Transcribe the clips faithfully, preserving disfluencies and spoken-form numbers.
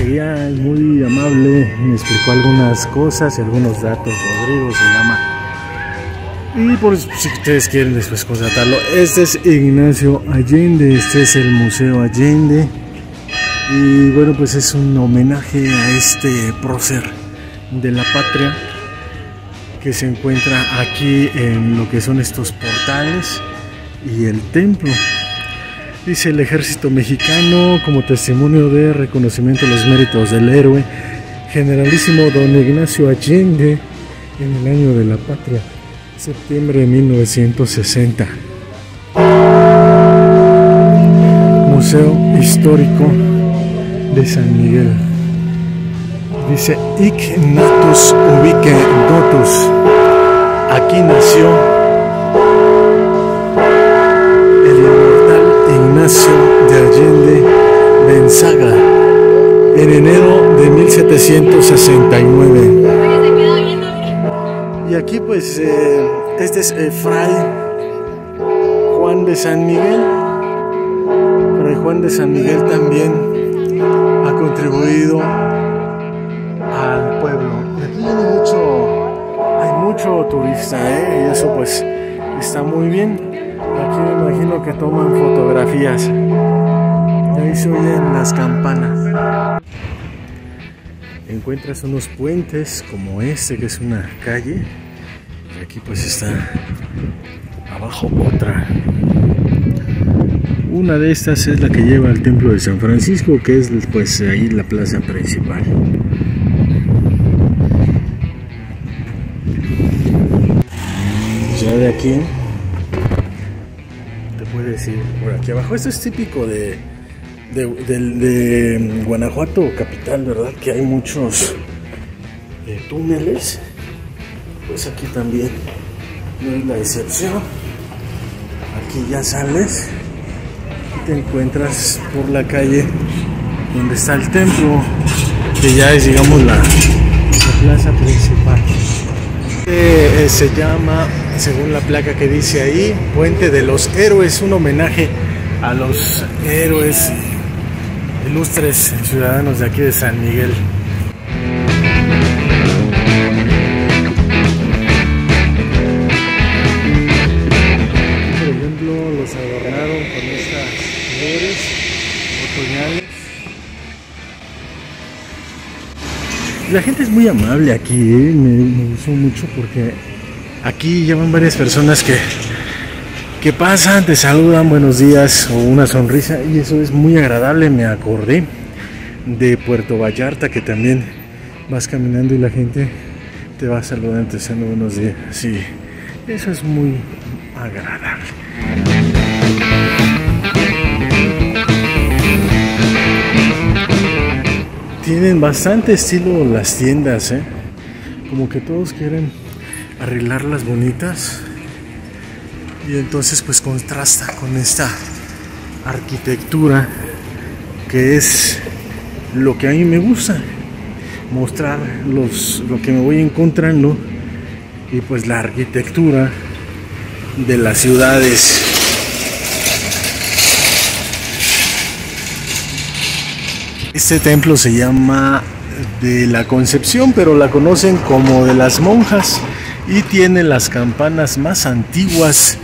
guía es muy amable, me explicó algunas cosas y algunos datos. Rodrigo se llama. Y por si ustedes quieren después contratarlo, este es Ignacio Allende, este es el Museo Allende. Y bueno, pues es un homenaje a este prócer de la patria que se encuentra aquí en lo que son estos portales y el templo. Dice: el ejército mexicano, como testimonio de reconocimiento a los méritos del héroe generalísimo don Ignacio Allende en el año de la patria, septiembre de mil novecientos sesenta. Museo Histórico de San Miguel. Dice: Hic natus ubique dotus. Aquí nació el inmortal Ignacio de Allende Benzaga en enero de mil setecientos sesenta y nueve. Y aquí pues eh, este es eh, Fray Juan de San Miguel. Fray Juan de San Miguel también ha contribuido al pueblo. Y aquí hay mucho, hay mucho turista, ¿eh? Y eso pues está muy bien. Aquí me imagino que toman fotografías. Y ahí se oyen las campanas. Encuentras unos puentes como este, que es una calle. Y aquí pues está abajo otra. Una de estas es la que lleva al templo de San Francisco, que es pues ahí la plaza principal. Ya de aquí te puedes ir por aquí abajo. Esto es típico de, de, de, de Guanajuato capital, ¿verdad? Que hay muchos eh, túneles. Pues aquí también no es la excepción. Aquí ya sales y te encuentras por la calle donde está el templo, que ya es, digamos, la, la plaza principal. Eh, se llama, según la placa que dice ahí, Puente de los Héroes, un homenaje a los héroes ilustres ciudadanos de aquí de San Miguel. Por ejemplo, los adornaron con estas flores otoñales. La gente es muy amable aquí, ¿eh? me, me gustó mucho porque aquí llevan varias personas que, que pasan, te saludan, buenos días o una sonrisa, y eso es muy agradable. Me acordé de Puerto Vallarta, que también vas caminando y la gente te va saludando, te diciendo buenos días. Sí, eso es muy agradable. Tienen bastante estilo las tiendas, ¿eh? Como que todos quieren arreglarlas bonitas. Y entonces pues contrasta con esta arquitectura, que es lo que a mí me gusta. Mostrar los, lo que me voy encontrando. Y pues la arquitectura de las ciudades. Este templo se llama de la Concepción, pero la conocen como de las monjas, y tiene las campanas más antiguas.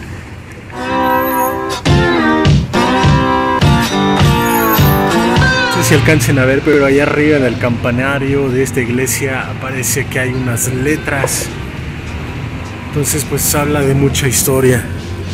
No sé si alcancen a ver, pero allá arriba en el campanario de esta iglesia parece que hay unas letras. Entonces pues habla de mucha historia.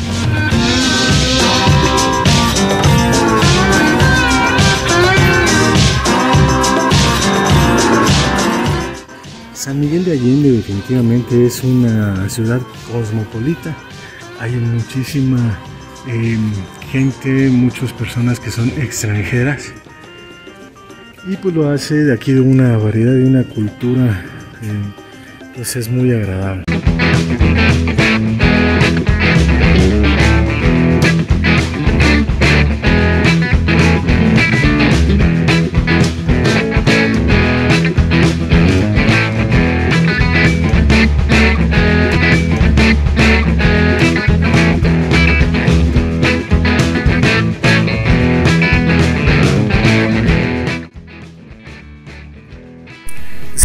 San Miguel de Allende definitivamente es una ciudad cosmopolita. Hay muchísima eh, gente, muchas personas que son extranjeras, y pues lo hace de aquí de una variedad, de una cultura, eh, pues es muy agradable.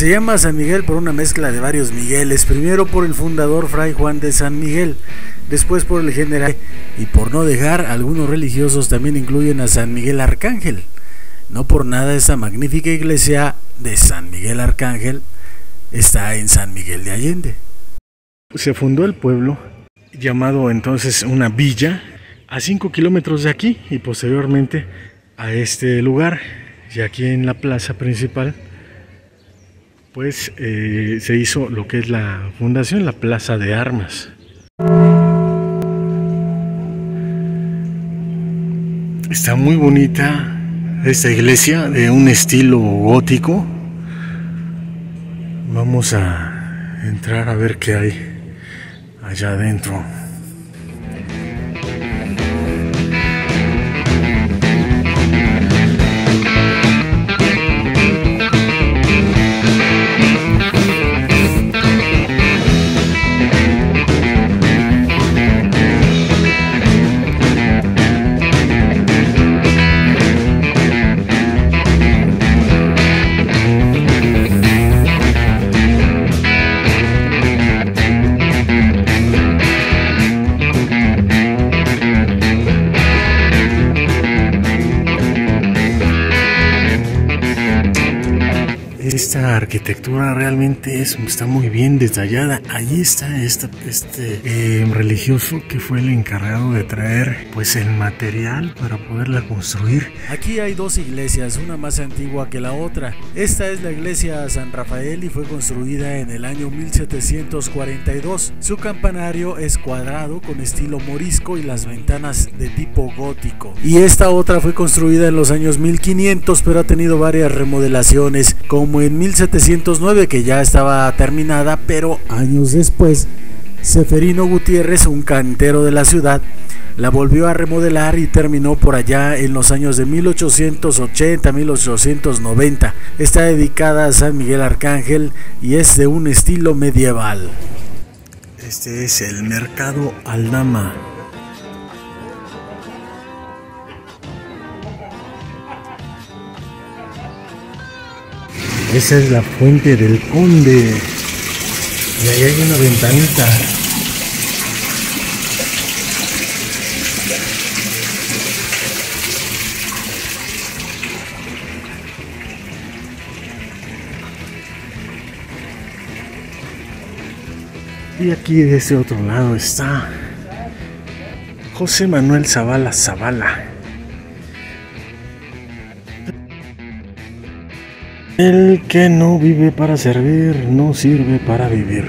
Se llama San Miguel por una mezcla de varios Migueles, primero por el fundador Fray Juan de San Miguel, después por el general, y por no dejar, algunos religiosos también incluyen a San Miguel Arcángel. No por nada esta magnífica iglesia de San Miguel Arcángel está en San Miguel de Allende. Se fundó el pueblo, llamado entonces una villa, a cinco kilómetros de aquí y posteriormente a este lugar, y aquí en la plaza principal pues eh, se hizo lo que es la fundación, la Plaza de Armas. Está muy bonita esta iglesia de un estilo gótico. Vamos a entrar a ver qué hay allá adentro. Esta arquitectura realmente es, está muy bien detallada. Allí está esta, este eh, religioso que fue el encargado de traer pues el material para poderla construir. Aquí hay dos iglesias, una más antigua que la otra. Esta es la iglesia San Rafael y fue construida en el año mil setecientos cuarenta y dos. Su campanario es cuadrado con estilo morisco y las ventanas de tipo gótico. Y esta otra fue construida en los años mil quinientos, pero ha tenido varias remodelaciones, como en mil setecientos nueve, que ya estaba terminada, pero años después Seferino Gutiérrez, un cantero de la ciudad, la volvió a remodelar y terminó por allá en los años de mil ochocientos ochenta a mil ochocientos noventa. Está dedicada a San Miguel Arcángel y es de un estilo medieval. Este es el Mercado Aldama. Esa es la fuente del Conde. Y ahí hay una ventanita. Y aquí de ese otro lado está José Manuel Zavala Zavala. El que no vive para servir, no sirve para vivir.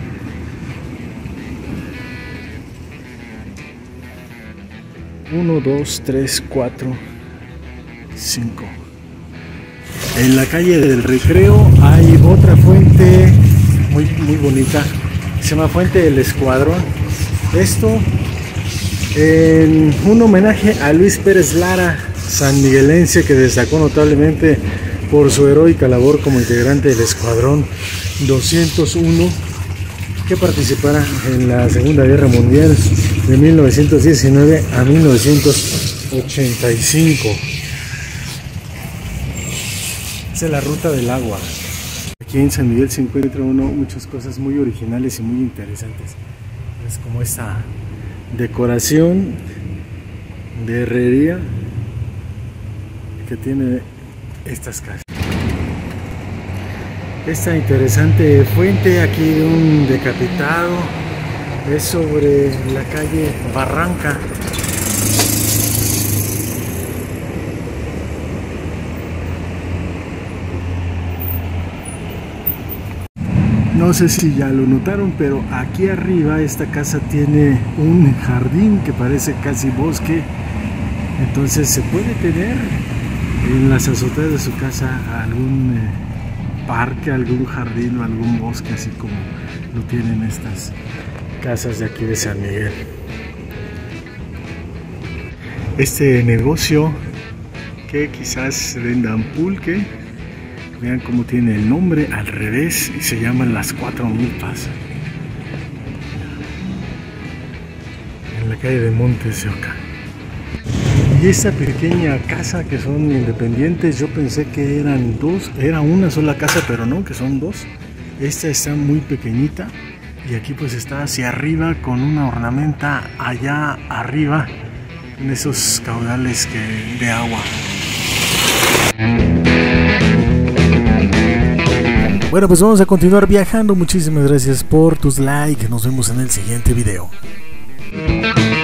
Uno, dos, tres, cuatro, cinco. En la calle del Recreo hay otra fuente muy, muy bonita. Se llama Fuente del Escuadrón. Esto en un homenaje a Luis Pérez Lara, sanmiguelense, que destacó notablemente por su heroica labor como integrante del Escuadrón doscientos uno, que participara en la Segunda Guerra Mundial de mil novecientos diecinueve a mil novecientos ochenta y cinco. Esa es la ruta del agua. Aquí en San Miguel se encuentra uno muchas cosas muy originales y muy interesantes. Es como esta decoración de herrería que tiene estas casas. Esta interesante fuente aquí de un decapitado es sobre la calle Barranca. No sé si ya lo notaron, pero aquí arriba esta casa tiene un jardín que parece casi bosque. Entonces se puede tener en las azoteas de su casa algún eh, parque, algún jardín o algún bosque, así como lo tienen estas casas de aquí de San Miguel. Este negocio, que quizás vendan pulque, vean cómo tiene el nombre al revés y se llaman Las Cuatro Milpas, en la calle de Montes de Oca. Y esta pequeña casa que son independientes, yo pensé que eran dos, era una sola casa, pero no, que son dos. Esta está muy pequeñita y aquí pues está hacia arriba con una ornamenta allá arriba en esos caudales que, de agua. Bueno, pues vamos a continuar viajando. Muchísimas gracias por tus likes. Nos vemos en el siguiente video.